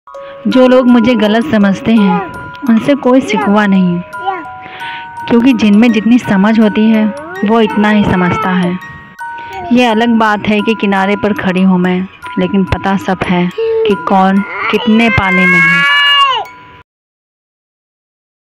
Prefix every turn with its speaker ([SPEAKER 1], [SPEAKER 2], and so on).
[SPEAKER 1] जो लोग मुझे गलत समझते हैं उनसे कोई शिकवा नहीं, क्योंकि जिनमें जितनी समझ होती है वो इतना ही समझता है। ये अलग बात है कि किनारे पर खड़ी हूँ मैं, लेकिन पता सब है कि कौन कितने पानी में है।